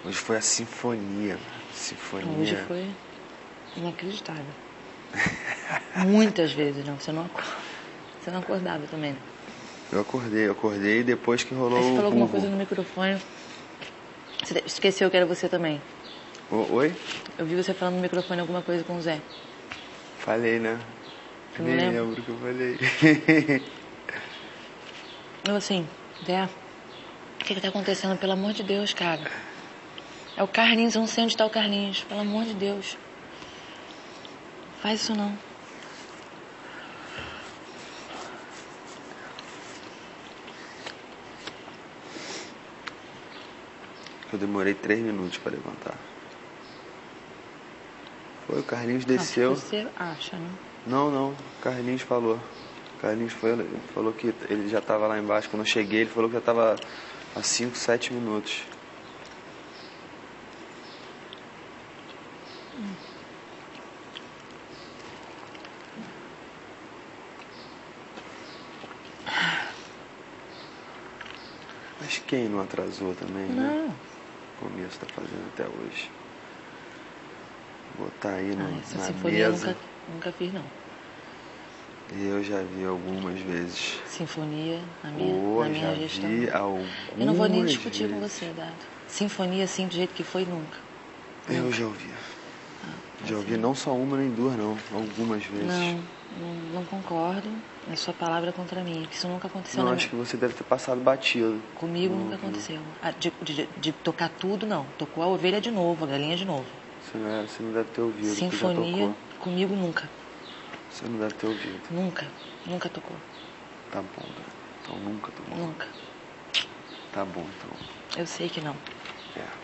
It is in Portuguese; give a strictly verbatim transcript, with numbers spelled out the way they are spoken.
Hoje foi a sinfonia. Sinfonia. Hoje foi inacreditável. Muitas vezes, não. Você não, acor... você não acordava também, né? Eu acordei, eu acordei depois que rolou Aí você o falou alguma burro. coisa no microfone. Você esqueceu que era você também. O- Oi? Eu vi você falando no microfone alguma coisa com o Zé. Falei, né? Você não Nem lembra? lembro o que eu falei. Eu assim, Zé, o que que tá acontecendo? Pelo amor de Deus, cara. É o Carlinhos, eu não sei onde tá o Carlinhos. Pelo amor de Deus. Não faz isso não. Eu demorei três minutos pra levantar. Foi, o Carlinhos desceu. Não, você acha, né? Não, não, o Carlinhos falou. O Carlinhos foi, falou que ele já tava lá embaixo. Quando eu cheguei, ele falou que já tava há cinco, sete minutos. Hum. Mas quem não atrasou também, né? Não. O começo tá fazendo até hoje. Vou botar aí no, Ah, essa na sinfonia eu mesa. nunca, nunca fiz, não. Eu já vi algumas vezes. Sinfonia na minha, Pô, na minha já gestão. vi algumas Eu não vou nem discutir vezes. com você, Dado. Sinfonia assim, do jeito que foi, nunca. Eu Nunca. já ouvi. Ah, Já assim, ouvi não só uma nem duas, não. Algumas vezes. Não, não, não concordo. É sua palavra contra a minha. Isso nunca aconteceu Não, na acho minha... que você deve ter passado batido. Comigo Não nunca ouviu. aconteceu. Ah, de, de, de tocar tudo, não. Tocou a ovelha de novo, a galinha de novo. Você não, é- você não deve ter ouvido, que já Sinfonia, tocou. comigo nunca. Você não deve ter ouvido. Nunca. Nunca tocou. Tá bom, tá? Então nunca tocou. Nunca. Tá bom, então. Eu sei que não. É.